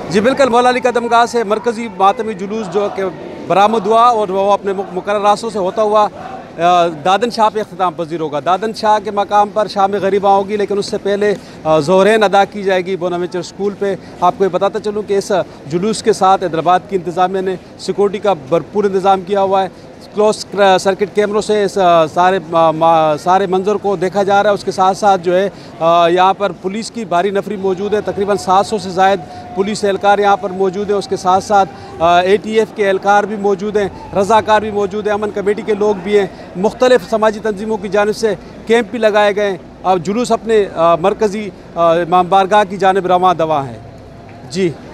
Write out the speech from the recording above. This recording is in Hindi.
जी बिल्कुल, मौला अली का दमगाह से मरकज़ी मातमी जुलूस जो कि बरामद हुआ और वो अपने मुकर्रर रास्तों से होता हुआ दादन शाह पे अख्ताम पजीर होगा। दादन शाह के मकाम पर शाम गरीबा होगी, लेकिन उससे पहले ज़ोहरैन अदा की जाएगी बोनावेंचर स्कूल पे। आपको ये बताता चलूँ कि इस जुलूस के साथ हैदराबाद की इंतज़ामिया ने सिक्योरिटी का भरपूर इंतज़ाम किया हुआ है। क्लोज सर्किट कैमरों से इस सारे मंजर को देखा जा रहा है। उसके साथ साथ जो है यहाँ पर पुलिस की भारी नफरी मौजूद है। तकरीबन 700 से ज़ायद पुलिस एहलकार यहाँ पर मौजूद है। उसके साथ साथ ATF के एहलकार भी मौजूद हैं, रज़ाकार भी मौजूद हैं, अमन कमेटी के लोग भी हैं। मुख्तलिफ़ समाजी तंजीमों की जानिब से कैंप भी लगाए गए। अब जुलूस अपने मरकज़ी इमाम बारगाह की जानिब रवां दवा है। जी।